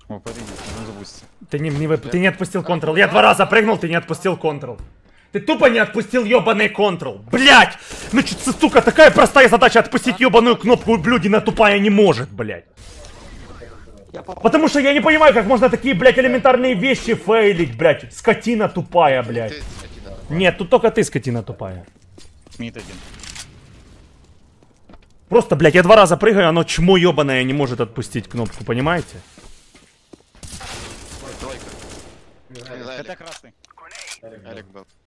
О, подойди, не запусти. Ты не отпустил контрол. Я 2 раза прыгнул, ты не отпустил контрол. Ты тупо не отпустил ебаный контрол. Блять! Ну что, сука, такая простая задача отпустить ебаную кнопку, блюдина тупая не может, блять. Потому что я не понимаю, как можно такие, блять, элементарные вещи фейлить, блять. Скотина тупая, блять. Нет, тут только ты, скотина тупая. Мид один. Просто, блять, я 2 раза прыгаю, оно чмо ебаное не может отпустить кнопку, понимаете? Двойка. Это красный. Алик был.